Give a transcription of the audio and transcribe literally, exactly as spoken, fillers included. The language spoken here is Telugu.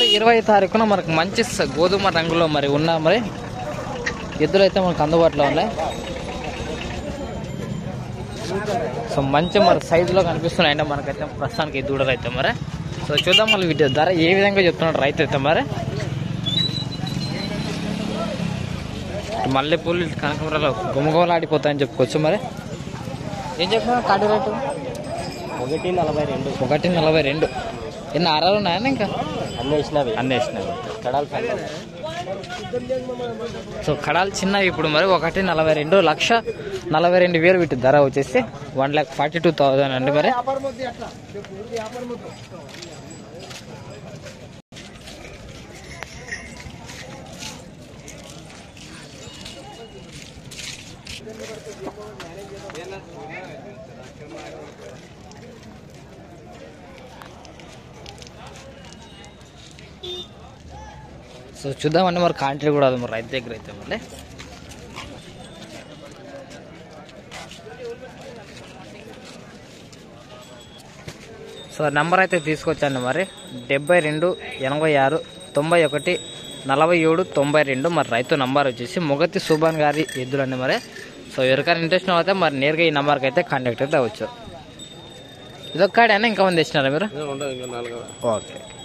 ఇరవై తారీఖున మనకు మంచి గోధుమ రంగులో మరి ఉన్న మరి ఎద్దులు అయితే మనకు అందుబాటులో ఉన్నాయి. సో మంచి మరి సైజులో కనిపిస్తున్నాయండి మనకైతే ప్రస్తుతానికి ఈ దూడలు అయితే మరి. సో చూద్దాం మళ్ళీ వీటి ధర ఏ విధంగా చెప్తున్నాడు రైతు అయితే మరి. మల్లెపూలు కనకమరాలు గుమగుమలు ఆడిపోతాయని చెప్పుకోవచ్చు మరి. ఏం చెప్తున్నా కాడి రేటు? ఒకటి నలభై రెండు ఒకటి నలభై రెండు ఎన్ని ఆరాలు ఉన్నాయని ఇంకా అన్నీ వేసినవి అన్నీ వేసినవి కడాలు. సో కడాలు చిన్నవి ఇప్పుడు మరి ఒకటి నలభై రెండు లక్ష నలభై రెండు వేలు వీటి ధర వచ్చేసి one lakh forty two thousand అండి మరి. సో చూద్దామండి మరి కాంట్రీ కూడా అది మరి రైతు దగ్గర అయితే మళ్ళీ. సో నెంబర్ అయితే తీసుకొచ్చాను మరి డెబ్బై రెండు ఎనభై ఆరు తొంభై ఒకటి నలభై ఏడు తొంభై రెండు మరి రైతు నంబర్ వచ్చేసి మొగతి సుభాన్ గారి ఎద్దులండి మరి. సో ఎవరికైనా ఇంట్రెస్ట్ అయితే మరి నేరుగా ఈ నెంబర్కి అయితే కాంటాక్ట్ అయితే అవ్వచ్చు. ఇదొక్కడైనా ఇంకా మంది తెచ్చినారా మీరు? ఓకే.